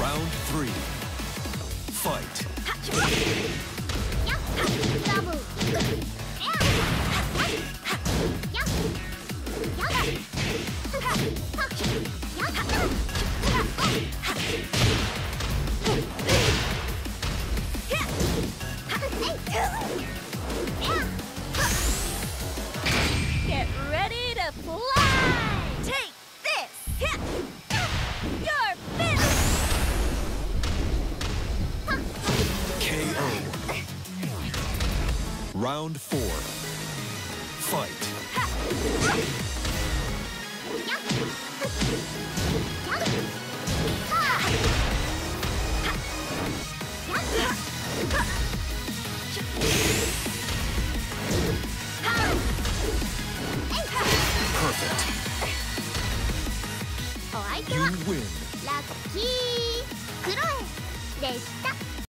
Round 3. Fight. Get ready to fly! Take this! You're finished! KO. Round 4. Fight. Perfect. お相手 You は win. ラッキークロエでした。